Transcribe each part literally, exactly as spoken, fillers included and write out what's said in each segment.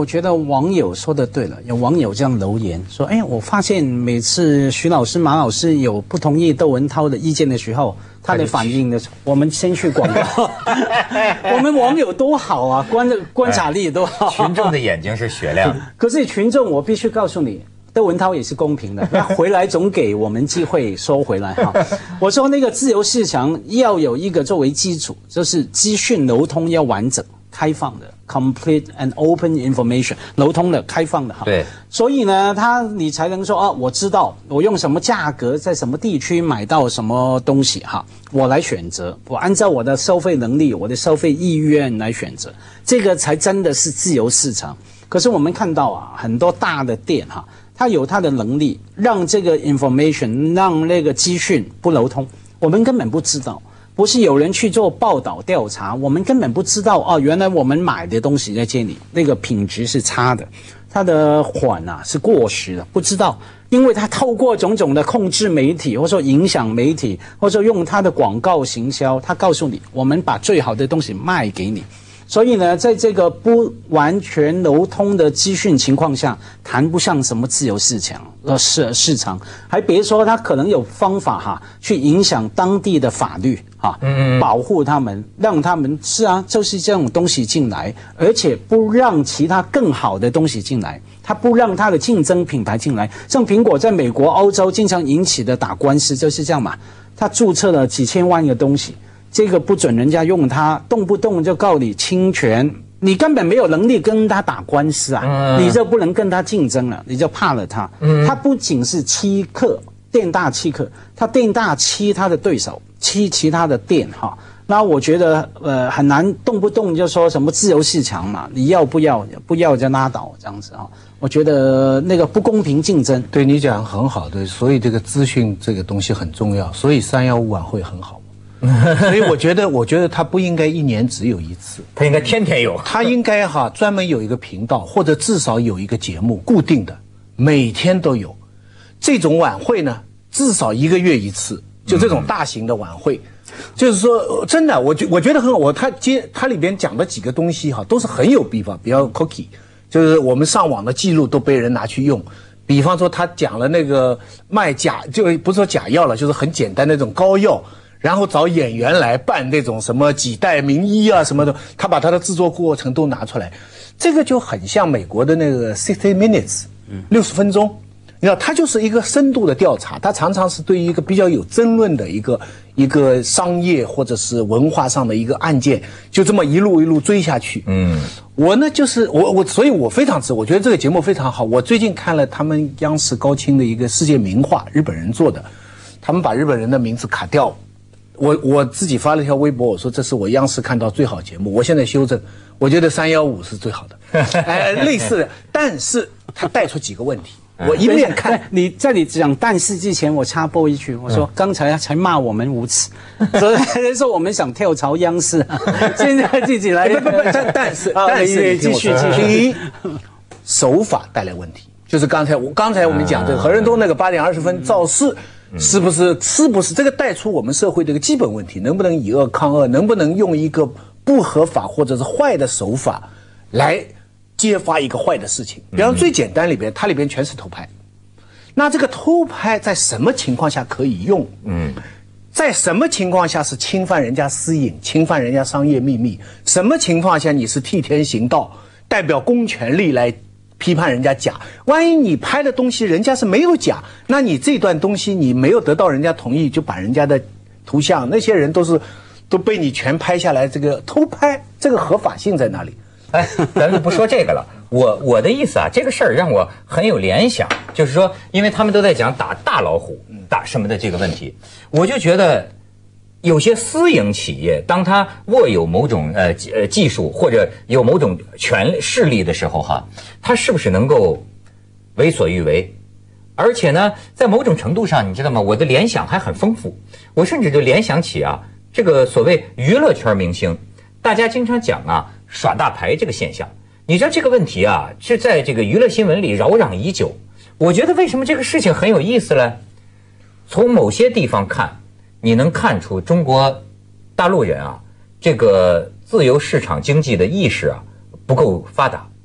我觉得网友说的对了，有网友这样留言说：“哎，我发现每次徐老师、马老师有不同意窦文涛的意见的时候，他的反应的时候，我们先去广告。我们网友多好啊，观观察力多好。 群众的眼睛是雪亮。 可是群众，我必须告诉你。”窦文涛也是公平的，他回来总给我们机会收回来哈。我说那个自由市场要有一个作为基础，就是资讯流通要完整、开放的 ，complete and open information， 流通的、开放的哈。 对。 所以呢，他你才能说啊，我知道我用什么价格在什么地区买到什么东西哈，我来选择，我按照我的消费能力、我的消费意愿来选择，这个才真的是自由市场。可是我们看到啊，很多大的店哈。他有他的能力，让这个 information 让那个资讯不流通，我们根本不知道，不是有人去做报道调查，我们根本不知道哦，原来我们买的东西在这里那个品质是差的，它的款啊是过时的，不知道，因为他透过种种的控制媒体，或者说影响媒体，或者说用他的广告行销，他告诉你，我们把最好的东西卖给你。所以呢，在这个不完全流通的资讯情况下，谈不上什么自由市场呃市市场，还别说它可能有方法哈，去影响当地的法律哈，嗯，保护他们，让他们是啊，就是这种东西进来，而且不让其他更好的东西进来，它不让它的竞争品牌进来。像苹果在美国、欧洲经常引起的打官司就是这样嘛，它注册了几千万个东西。这个不准人家用它，动不动就告你侵权，你根本没有能力跟他打官司啊，嗯、你就不能跟他竞争了，你就怕了他。嗯、他不仅是欺客，店大欺客，他店大欺他的对手，欺其他的店哈。那我觉得呃很难，动不动就说什么自由市场嘛，你要不要？不要就拉倒这样子啊。我觉得那个不公平竞争。 对你讲很好，对，所以这个资讯这个东西很重要，所以三幺五晚会很好。所以我觉得，我觉得他不应该一年只有一次， 他应该天天有。 他应该哈专门有一个频道，或者至少有一个节目固定的，每天都有。这种晚会呢，至少一个月一次，就这种大型的晚会，嗯、就是说真的，我觉我觉得很好。我他接他里边讲的几个东西哈，都是很有地方，比较 cookie， 就是我们上网的记录都被人拿去用。比方说他讲了那个卖假，就不是说假药了，就是很简单的那种膏药。然后找演员来扮那种什么几代名医啊什么的，他把他的制作过程都拿出来，这个就很像美国的那个 sixty minutes， 六十分钟，你知道，它就是一个深度的调查，它常常是对于一个比较有争论的一个一个商业或者是文化上的一个案件，就这么一路一路追下去。嗯，我呢就是我我，所以我非常支持，我觉得这个节目非常好。我最近看了他们央视高清的一个世界名画，日本人做的，他们把日本人的名字卡掉。我我自己发了一条微博，我说这是我央视看到最好节目。我现在修正，我觉得三幺五是最好的，哎，类似的，但是它带出几个问题。我一面看， 你在你讲但是之前，我插播一句，我说、嗯、刚才才骂我们无耻，所以说我们想跳槽央视，现在自己来。 不不不，但但是但是继续继续。 第一，手法带来问题，就是刚才我刚才我们讲这个何润东那个八点二十分造势。是不是是不是这个带出我们社会的一个基本问题？能不能以恶抗恶？能不能用一个不合法或者是坏的手法来揭发一个坏的事情？比方最简单里边，它里边全是偷拍。那这个偷拍在什么情况下可以用？嗯，在什么情况下是侵犯人家私隐、侵犯人家商业秘密？什么情况下你是替天行道，代表公权力来批判人家假？万一你拍的东西人家是没有假，那你这段东西你没有得到人家同意，就把人家的图像，那些人都是都被你全拍下来，这个偷拍这个合法性在哪里？ 哎，咱们不说这个了。我我的意思啊，这个事儿让我很有联想，就是说，因为他们都在讲打大老虎、打什么的这个问题，我就觉得有些私营企业，当他握有某种呃呃技术或者有某种权势力的时候，哈，他是不是能够为所欲为？而且呢，在某种程度上，你知道吗？我的联想还很丰富，我甚至就联想起啊，这个所谓娱乐圈明星，大家经常讲啊耍大牌这个现象。你知道这个问题啊，是在这个娱乐新闻里扰攘已久。我觉得为什么这个事情很有意思呢？从某些地方看，你能看出中国大陆人啊，这个自由市场经济的意识啊不够发达。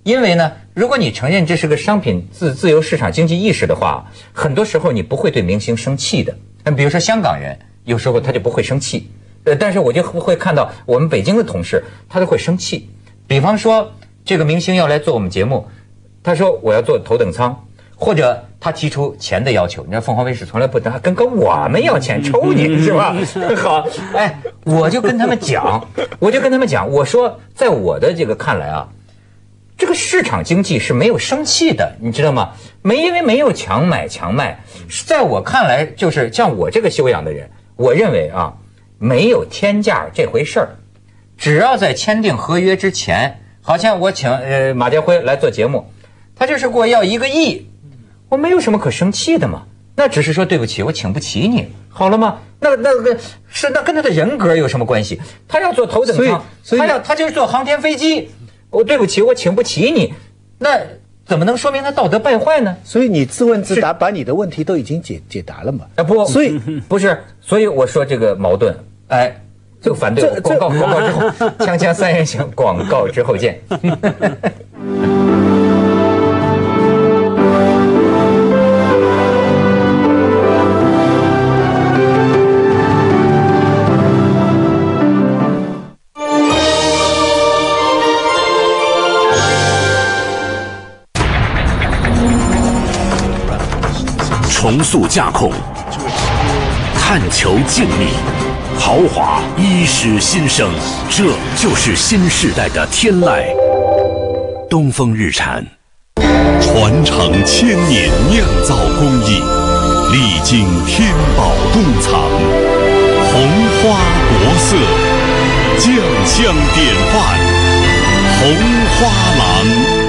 因为呢，如果你承认这是个商品自自由市场经济意识的话，很多时候你不会对明星生气的。那比如说香港人，有时候他就不会生气，呃，但是我就会看到我们北京的同事，他都会生气。比方说，这个明星要来做我们节目，他说我要做头等舱，或者他提出钱的要求。你知道凤凰卫视从来不跟跟跟我们要钱，抽你是吧？好，哎，我就跟他们讲，我就跟他们讲，我说在我的这个看来啊，这个市场经济是没有生气的，你知道吗？没因为没有强买强卖，在我看来，就是像我这个修养的人，我认为啊，没有天价这回事儿。只要在签订合约之前，好像我请呃马家辉来做节目，他就是给我要一个亿，我没有什么可生气的嘛。那只是说对不起，我请不起你，好了吗？那那个是那跟他的人格有什么关系？他要做头等舱，他要他就是坐航天飞机，我对不起，我请不起你，那怎么能说明他道德败坏呢？ 所以你自问自答，把你的问题都已经解解答了嘛？ 啊不， 所以不是，所以我说这个矛盾，哎。就反对我广告，广告之后，锵锵三人行，广告之后见。 重塑架空，探求静谧。豪华衣食新生，这就是新时代的天籁。东风日产，传承千年酿造工艺，历经天宝工厂，红花国色，酱香典范，红花郎。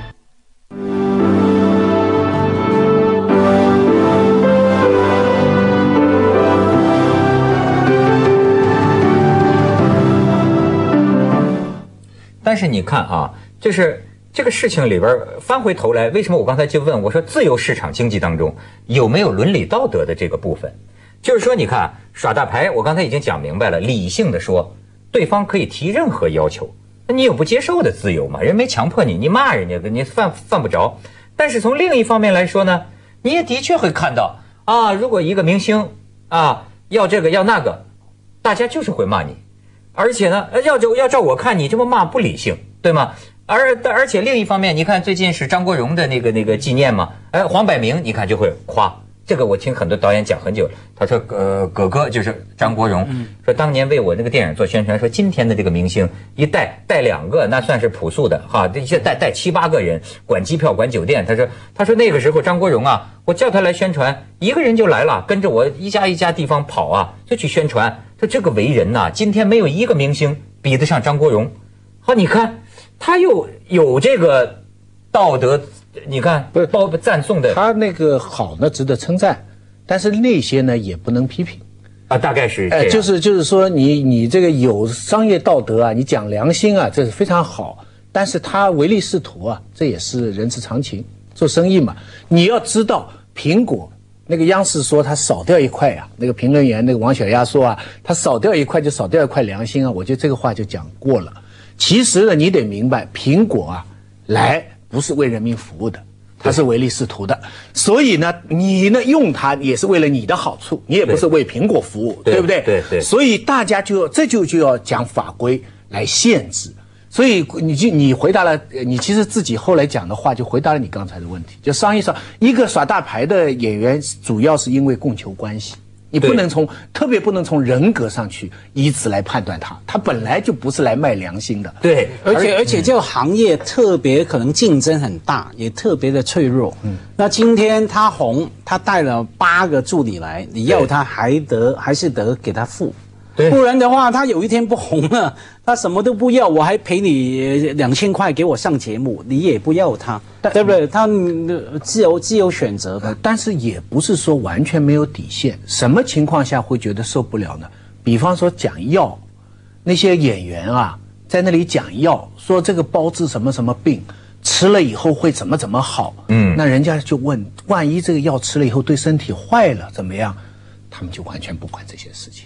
但是你看啊，就是这个事情里边翻回头来，为什么我刚才就问我说，自由市场经济当中有没有伦理道德的这个部分？就是说，你看耍大牌，我刚才已经讲明白了，理性的说，对方可以提任何要求，那你有不接受的自由嘛？人没强迫你，你骂人家，你犯犯不着。但是从另一方面来说呢，你也的确会看到啊，如果一个明星啊要这个要那个，大家就是会骂你。而且呢，要照要照我看，你这么骂不理性，对吗？而而且另一方面，你看最近是张国荣的那个那个纪念嘛，哎，黄百鸣，你看就会夸这个。我听很多导演讲很久，他说，呃，哥哥就是张国荣，说当年为我那个电影做宣传，说今天的这个明星一带带两个，那算是朴素的哈，这些带带七八个人，管机票管酒店。他说他说那个时候张国荣啊，我叫他来宣传，一个人就来了，跟着我一家一家地方跑啊，就去宣传。说这个为人呐、啊，今天没有一个明星比得上张国荣。好，你看他又有这个道德，你看不是包赞颂的， 他那个好呢，值得称赞，但是那些呢也不能批评啊，大概是这哎， 样， 就是就是说你你这个有商业道德啊，你讲良心啊，这是非常好，但是他唯利是图啊，这也是人之常情，做生意嘛，你要知道苹果。那个央视说他少掉一块啊，那个评论员那个王小丫说啊，他少掉一块就少掉一块良心啊，我觉得这个话就讲过了。其实呢，你得明白，苹果啊来不是为人民服务的，它是唯利是图的。所以呢，你呢用它也是为了你的好处，你也不是为苹果服务， 对, 对不对？ 对对。 所以大家就这就就要讲法规来限制。所以你就你回答了，你其实自己后来讲的话就回答了你刚才的问题，就商业上一个耍大牌的演员，主要是因为供求关系，你不能从特别不能从人格上去以此来判断他，他本来就不是来卖良心的。 对， 而且而且这个行业特别可能竞争很大，也特别的脆弱。嗯，那今天他红，他带了八个助理来，你要他还得还是得给他付。 对， 不然的话，他有一天不红了，他什么都不要，我还赔你两千块给我上节目，你也不要他，对不对？他自由自由选择的、 呃，但是也不是说完全没有底线。什么情况下会觉得受不了呢？比方说讲药，那些演员啊，在那里讲药，说这个包治什么什么病，吃了以后会怎么怎么好。嗯，那人家就问，万一这个药吃了以后对身体坏了怎么样？他们就完全不管这些事情。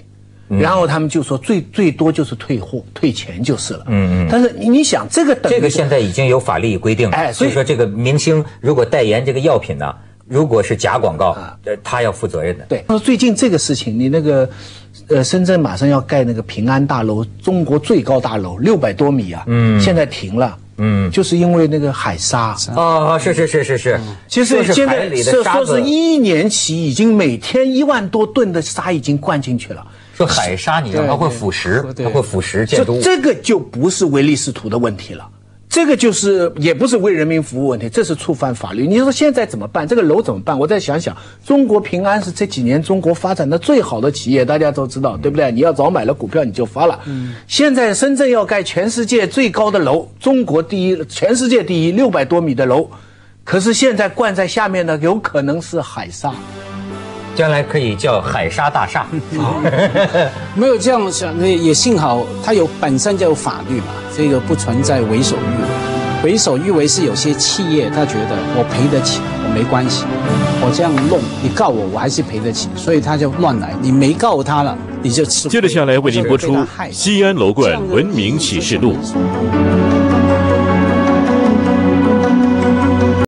然后他们就说最最多就是退货退钱就是了。 嗯嗯。 但是你你想这个等这个现在已经有法律规定了， 哎，所以说这个明星如果代言这个药品呢，如果是假广告，呃，他要负责任的。 对，说最近这个事情，你那个，呃，深圳马上要盖那个平安大楼，中国最高大楼，六百多米啊，嗯，现在停了，嗯，就是因为那个海沙。 哦，是是是是是， 其实现在说说是一年期，已经每天一万多吨的沙已经灌进去了。 说海沙，你知道它会腐蚀，它会腐蚀建筑物。 这个就不是唯利是图的问题了。这个就是也不是为人民服务问题，这是触犯法律。你说现在怎么办？这个楼怎么办？我再想想，中国平安是这几年中国发展的最好的企业，大家都知道，对不对？你要早买了股票你就发了。嗯。现在深圳要盖全世界最高的楼，中国第一，全世界第一，六百多米的楼，可是现在灌在下面的有可能是海沙。 将来可以叫海沙大厦。 没有这样想，也幸好它有本身就有法律嘛，这个不存在为所欲为。为所欲为是有些企业他觉得我赔得起，我没关系，我这样弄，你告我我还是赔得起，所以他就乱来。你没告他了，你就吃亏。 接着下来为您播出《西安楼冠文明启示录》。